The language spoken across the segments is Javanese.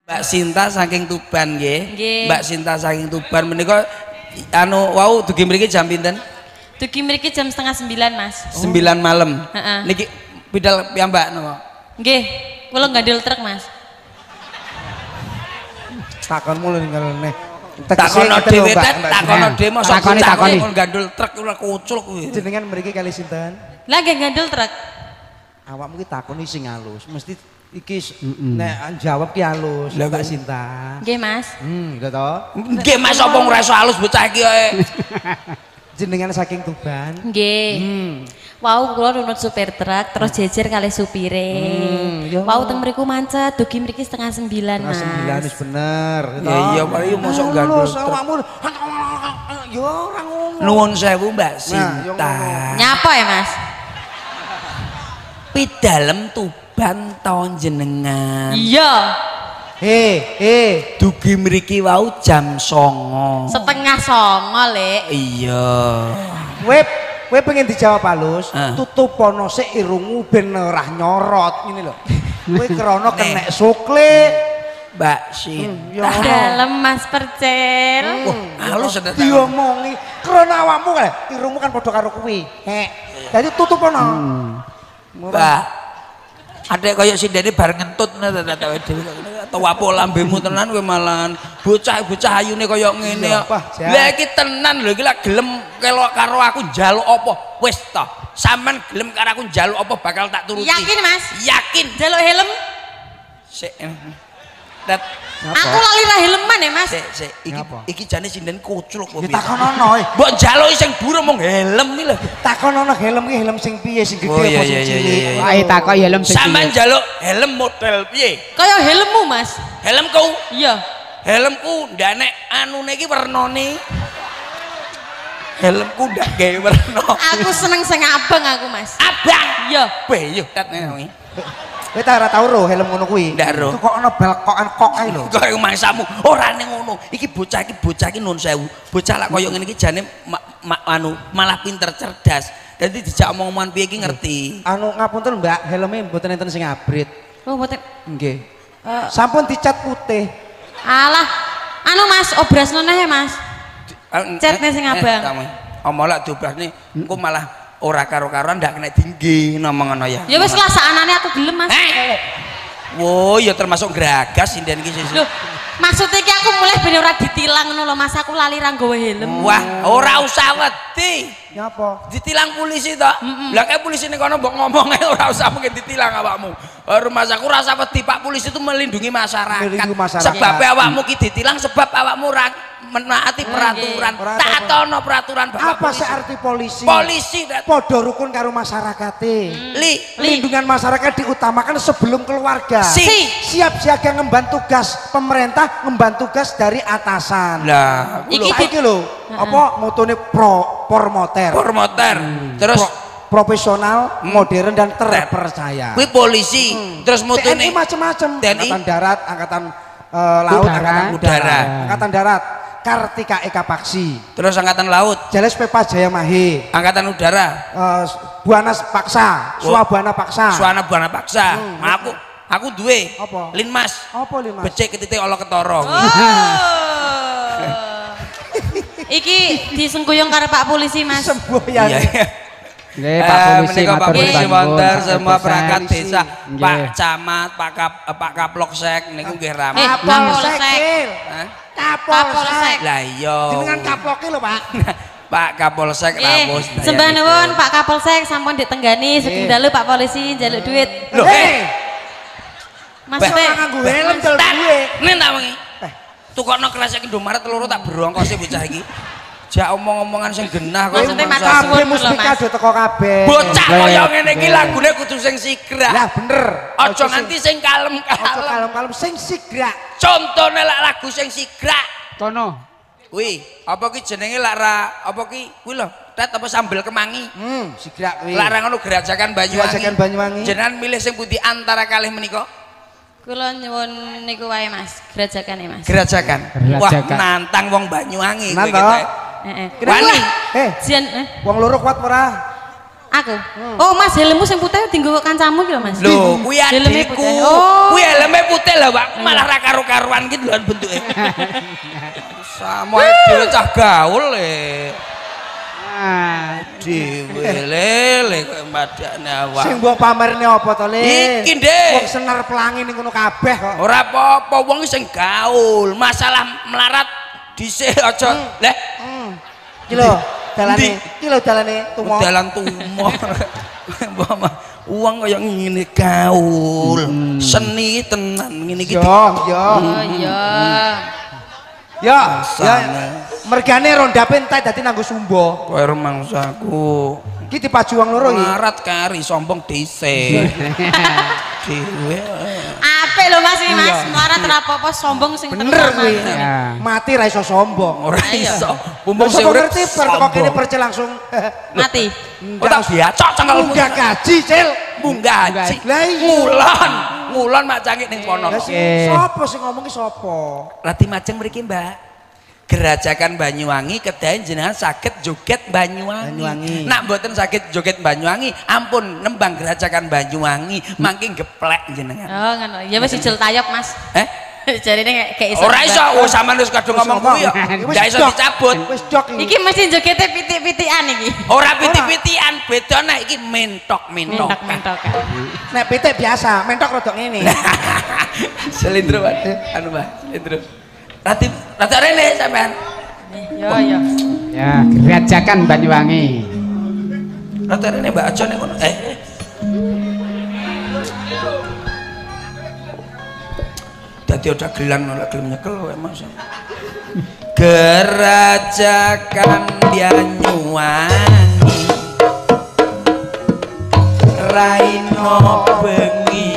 Mbak Sinta saking Tuban nggih. Nggih. Mbak Sinta saking Tuban menika anu wau dugi mriki jam pinten? Dugi mriki jam 8:30 Mas. 9 malam. Heeh. Niki bidal piyambak napa? Nggih, kula nggandul truk Mas. Takonmu lho ninggalne. Takono dhewe takono dhewe mosok takoni. gandul truk ora kucul kuwi. Jenengan mriki kali sinten? Lah nggih ngandul truk. Awakmu ki takoni sing halus, mesti iki nek jawab ki halus, Mbak Sinta. Nggih Mas. Lho to. Nggih Mas apa ora iso halus bocah iki ae. Jenengan saking Tuban. Nggih. Wau kula nunut supir truk terus jejer kali supire. Wau teng mriku mancet dugi mriki 8:30 Mas. 9 wis bener. Ya iya paling mosok gandul truk. Awakmu yo ora ngono. Nuwun sewu Mbak Sinta. Nyapa ya Mas? Pidalem Tuban taun jenengan. Iya. Dugi mriki wau jam 09.30. 8:30 Lek. Iya. Kowe pengen dijawab halus, Ah. tutup pono sik irungmu ben ora nyorot ngene lho. Kowe krana kenek sukle. Mbak Sinta. Dalem Mas Percil. Halus sedhet. Diomongi krana awakmu kae irungmu kan padha karo kuwi. Dadi tutup pono. Mbak. Adek kaya sindene bar ngentut dhewe atau wapo lambemu tenan kowe malahan bocah-bocah ayune kaya ngene. Lah iki tenan lho iki lak gelem kelok karo aku njaluk apa? Wis to. Sampean gelem karo aku njaluk apa bakal tak turuti. Yakin Mas? Yakin. Jaluk helm? Sik. Tet. Aku lali ra helman ya Mas. Sik. Iki jane sinden kucul kok. Takonono. Mbok njaluk sing dhuwur mung helm iki lho. Takonono helm ki helm sing piye sing gedhe apa sing cilik. Ae takok helm sing Sampeyan njaluk helm model piye? Kaya helmmu Mas. Helmku. Iya. Helmku ndak nek anune iki wernane. Helmku ndak gawe werna. Aku seneng sing abang aku Mas. Abang. Iya. Weh yo tet ngene. Kowe tak ora tau ro helm ngono kuwi. Ndak ro. Kok ana belkokan kok ae lho. Kaya mangsamu ora ning ngono. Iki bocah iki nun sewu. Bocah lak kaya ngene iki jane malah pinter cerdas. Dadi dijak omong-omongan piye iki ngerti. Anu ngapunten Mbak, helme mboten enten sing abrit. Oh mboten. Nggih. Sampun dicat putih. Alah. Anu Mas, obras noneh Mas. Catne sing abang. Omong lak diobrasne engko malah ora karo-karoan ndak kena tinggi ngomong ngono ya. Ya wis lah sakanane aku gelem Mas. Wo ya termasuk geragas sinden iki sih. Loh, maksudnya iki aku mulai ben ora ditilang ngono lho Mas, aku lali ra nggawa helm. Wah, ora usah wedi. Nyapa? Ditilang polisi to. Lah kayak polisi ning kono mbok ngomong ae ora usah mungkin ditilang awakmu. Rumah aku rasa wedi Pak, polisi itu melindungi masyarakat. Melindungi masyarakat. Sebab awakmu ki ditilang sebab awakmu ora menaati peraturan. Taatono peraturan Bapak Apa polisi. sih arti polisi? Polisi Podo rukun karo masyarakate. Lindungan Lindungan masyarakat diutamakan sebelum keluarga. Siap siaga ngemban tugas pemerintah, ngemban tugas dari atasan. Lah, iki lho, apa motone promoter. Terus profesional, modern dan terpercaya. kuwi polisi. Terus mutune TNI macam-macam. TNI. Angkatan darat, angkatan laut, angkatan udara, angkatan darat. Kartika Eka Paksi. Terus angkatan laut, Jales Pepa Jaya Mahe. angkatan udara, Buanas Paksa, Suabana Paksa. Suwana Buana Paksa. Aku duwe. Apa? Linmas. Apa Limas? Becik ketitik ala ketara. Iki disengkuyung karo Pak Polisi Mas. Semboyan. Iya. Nggih, Pak Polisi Menika Pak matur Polisi nuwun, wonten Pak semua Polisi. perangkat desa, Nggih. Pak Camat, Pak Kapolsek niku nggih rame. Kapolsek. Hah? Kapolsek. Lah iya. Jenengan kaploke lho, Pak. Pak Kapolsek rawuh. Sembah nuwun Pak Kapolsek sampun ditenggani saking dalu Pak Polisi njaluk duit. Lho, Mas Ora nganggo helm jal duwe. nen tak wengi. Tukokno kresek Indomaret loro tak berongkose bocah iki. Jak omong-omongan sing genah kok. Maksudnya matur Kabeh suwun lho, muspika Mas. do teko kabeh. Bocah kaya ngene iki lagune kudu sing sigra. Lah bener. Aja nganti sing Aja kalem-kalem. kalem-kalem sing sigrak. Contone lak lagu sing sigra. Tono. Kuwi, apa ki jenenge lak ra apa ki kuwi lho, tet apa sambel kemangi. Sigrak kuwi. Larang ngono gerajakan Banyuwangi. Gerajakan Banyuwangi. Jenengan milih sing pundi antara kalih menika? Kula nyuwun niku wae Mas, gerajakane Mas. Gerajakan. Wah, Gerajakan. nantang wong Banyuwangi kuwi Nantang. kita. Heeh. Wani. Jian Wong loro kuat ora? Aku. Oh, Mas, helmmu sing putih dienggo kancamu iki lho, Mas. Lho, kuwi Helmnya adikku. putih. Oh. Kuwi helme putih lho, Pak. Malah ra karo-karuan gitu lho bentuke. Sama dhewe cah gaul le. Dhewe lele kowe madakne awak. Sing mbok pamerne apa to, Le? Iki, Dik. Wong senar pelangi ning ngono kabeh kok. Ora apa-apa wong sing gaul. Masalah melarat dhisik aja. Leh. Iki lho, dalane. Iki lho dalane tumo. Dalan tumo. Uang kaya ngene gaul. Seni tenan ngene iki. Yo. Oh iya. Ya, mergane rondape entek dadi nanggo sumbo. Kowe remangsaku. Iki dipaju wong loro iki. Marat kari sombong dhisik. Dhewe. Apik lho Mas iki, Mas. Melarat ora apa-apa, sombong sing Bener kuwi. Ya. Mati ra iso sombong. Ora iso. Mumpung Wong sing urip ngerti bar teko kene percil langsung. mati. Ora biacok cengkelmu. Munggah gaji, Cil. Munggah gaji. Lah iya. Ngulon mak cangkik ning kono. Lah sapa sing ngomong ki sapa? Rati Majeng mriki, Mbak. Gerajakan Banyuwangi kedahen jenengan saged joget Banyuwangi. Nak mboten saged joget Banyuwangi, ampun nembang Gerajakan Banyuwangi mangke geplek jenengan. Oh, ngono. Ya wis ijel tayop, Mas. Jarine kayak iso. Ora iso, oh sampean wis kadung ngomong kuwi ya. Ndak iso dicabut. Wis dok Iki mesti jogete pitik-pitikan iki. Ora pitik-pitikan, beda nek iki mentok-mentok. nek pitik biasa, mentok rodok ngene. Selindro, anu Mbak, selindro. Rati rene sampean. Yo yo. Ya, Gerajakan Banyuwangi. Rati rene Mbak aja nek ngono. Dadi udah gelang ora gelem nyekel kowe Mas. Gerajakan Banyuwangi raino bengi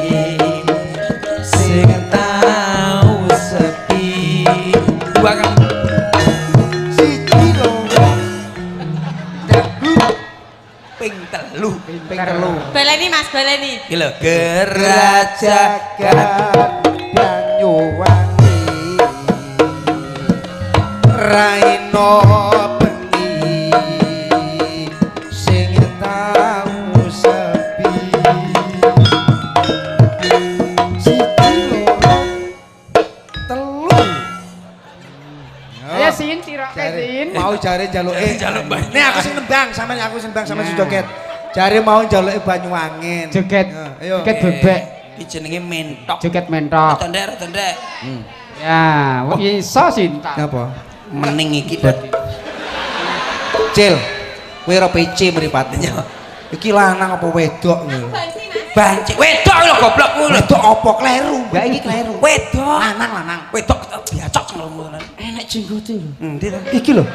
sing tau sepi. Dua kan Siji loro. ping telu. Baleni Mas, baleni. Iki lho Gerajakan Banyuwangi raino bengi sing tau sepi. Siji loro telu. Ayo Sin, tiroke Sin. Mau jare njaluke. Njaluk Banyuwangi. Nek aku sing nembang, sampeyan aku sing nembang sama si joget. Jare mau njaluke Banyuwangi. Joget. Ayo. Joget bebek. Iki jenenge mentok. Joget mentok. Tendek. Ya, wong iso Sin. Napa? Mening iki dadi. Cil, kowe ora PC mripatnya. Iki lanang apa wedok ngono? Banci. Wedok lho goblok kuwi lho. Wedok apa kleru? Mbak iki kleru. Wedok. Lanang. Wedok biacok cengelmu tenan. Enek jenggote lho. Endi to? Iki lho.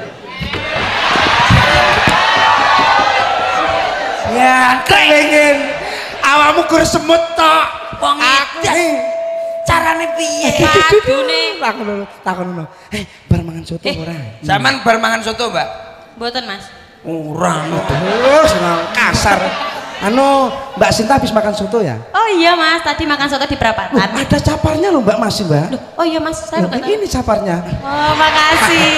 Ya, kenging. Awakmu gur semut tok. Wong edan. Carane piye? Padune. Takon ngono. Bar mangan soto ora? Sampeyan bar mangan soto, Mbak? Mboten, Mas. Ora ngono. Terus kasar. Anu, Mbak Sinta habis makan soto ya? Oh iya, Mas, tadi makan soto di perapatan. Ada caparnya loh Mbak masih Mbak. Loh, oh iya, Mas, saya Loh, bukan tahu. ini caparnya. Oh, makasih.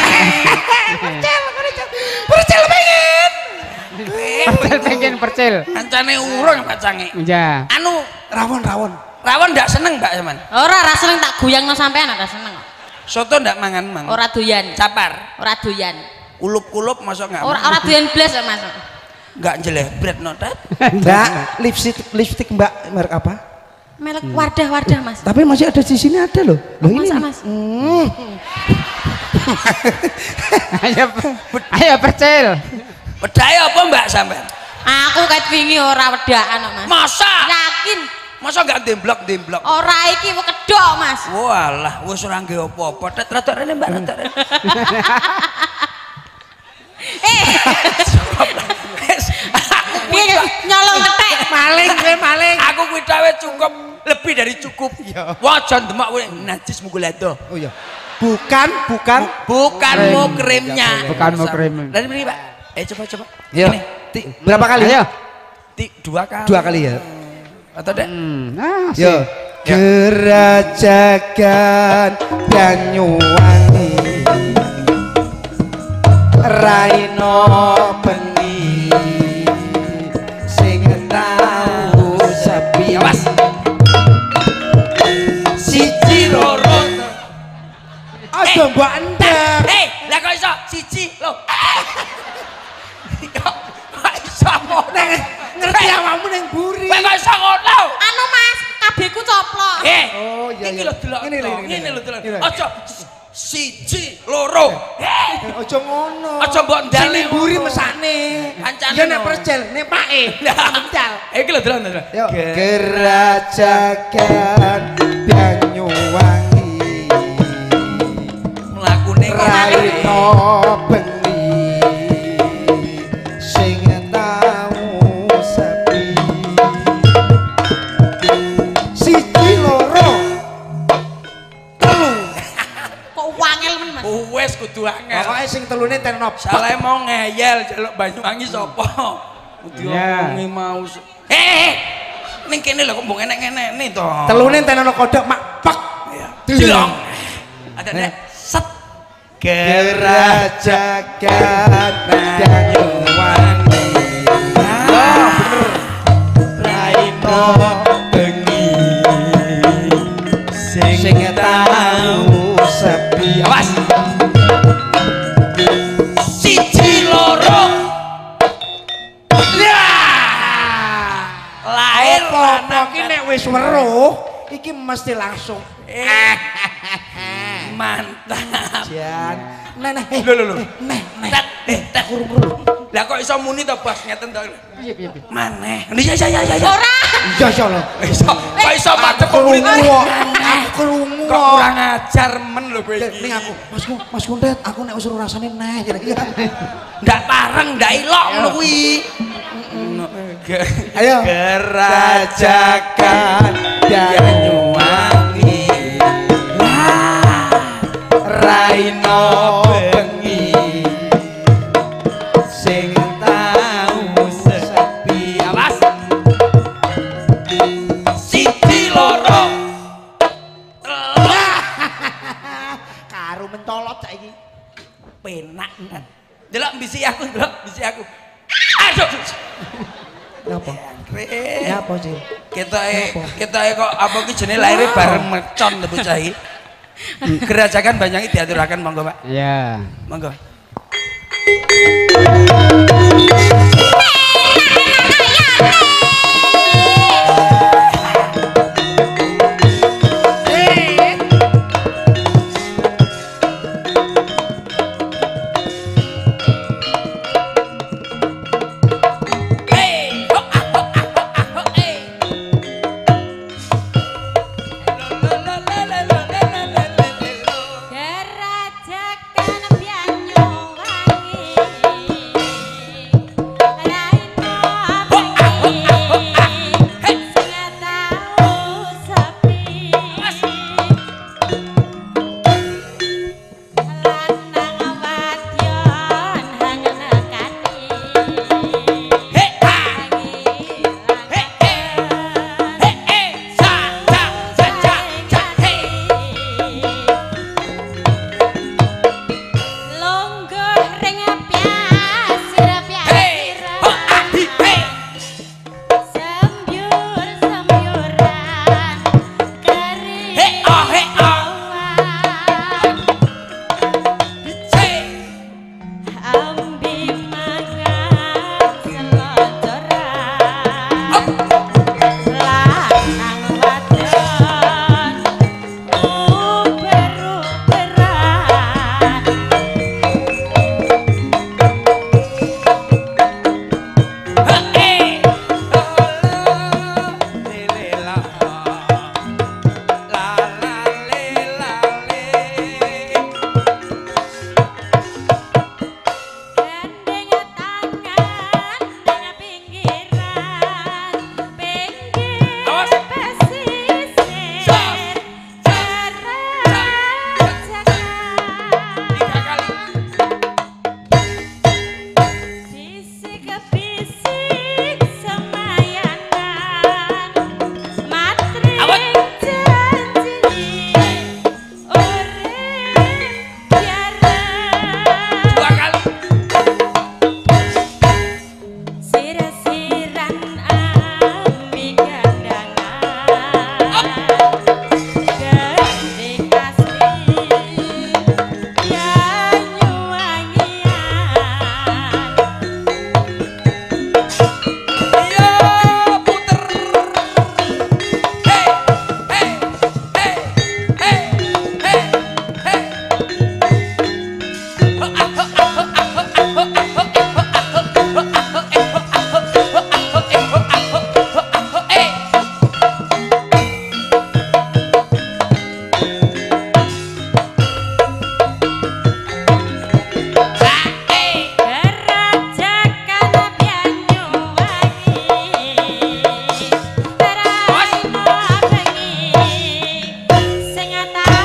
Percel pengen. Percil. Kancane urung kacange. Ya. Anu, Rawon. rawon ndak seneng Mbak sampean? Ora seneng tak goyangno sampean ora seneng kok. Soto ndak mangan mang. Ora doyan. Capar. Ora doyan. Ulup-ulup masuk enggak? Ora doyan blas kok, Mas. Enggak jelebret no, Tat. Mbak, lipstick Mbak merek apa? Melek Wardah, Mas. Tapi masih ada di sini ada loh. Loh ini. Masa, Mas? Ayo Percil. Wedhae apa Mbak sampean? Aku ket wingi ora wedakan kok, Mas. Masa? Yakin. Masa enggak demblok-demblok? Ora iki kok kedok, Mas. Walah, wis ora nggih apa-apa. Tet rada rene Mbak, rada rene. Piye nyolong ketek. Maling. Aku kuwi dawe cukup, lebih dari cukup. Waja ndemak kowe najis mugulado. Oh iya. Bukan. Bukan mau krimnya. Bukan mau krim. Dari ini Pak. Coba. Yo. Ini, Berapa kali? Ayo. 2 kali. 2 kali ya. Atau dek? Yo. Gerajakan Banyuwangi raino bengi Aja mbok endem. Lah kok iso siji lho. Kok iso ngono? Ngerti awakmu ning buri. Kok iso ngono? Anu Mas, kabehku coplok. Oh iya. Iki lho delok. Ngene lho. Aja siji loro. Aja ngono. Aja mbok ndal ning buri mesakne. Ya nek percel, nek pake. Mental. Iki lho delok. Gerajakan Banyuwangi. Mlakune Raino bengi sing tau sepi. Siji loro telu. Kok wangel men Mas? wis kudu angel. Pokoke sing telune tenop. Salah mau ngeyel jaluk Banyuwangi sapa? Kudu omongi mau. Ning kene lho kok mbok enek-enekne to. Telune tenono kodhok mak pek. Dilong. Ada nek set Gerajakan Banyuwangi. Ah, bener. Raino bengi sing tau sepi. Awas. Siji loro. Lahir Apa iki nek wis weruh iki mesti langsung mantap. jan. Nah, Lho. Neh. Tak kurung. Lah kok iso muni to Bas ngeten to. Piye. Maneh. Ya. Ora. Iya lho. Kok iso madhep kok muni. Aku krungu. Kok kurang ajar men lho kowe iki. Ning aku, Mas Kundet, aku nek wis rasane neh. Ndak pareng, ndak ilok ngono kuwi. Ayo. Gerajakan Banyuwangi. Raino bengi sing tau sepi. Awas. Siji loro. Karo mentolot saiki. Penak. Delok bisi aku. Aduh. Napa? Kre. Napa, Cil? Ketoke kok apa ki jenenge laire bareng mercon to bocah iki. Gerajakan Banyuwangi diaturaken monggo, Pak. Iya. Monggo. Gerajakan Banyuwangi. Raino bengi. Sinta.